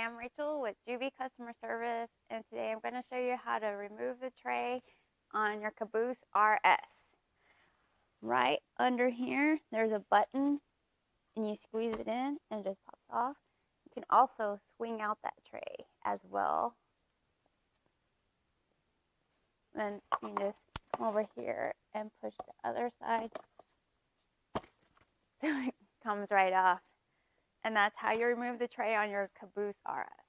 I'm Rachel with Joovy Customer Service, and today I'm going to show you how to remove the tray on your Caboose RS. Right under here, there's a button, and you squeeze it in, and it just pops off. You can also swing out that tray as well. Then you can just come over here and push the other side, so it comes right off. And that's how you remove the tray on your Caboose RS.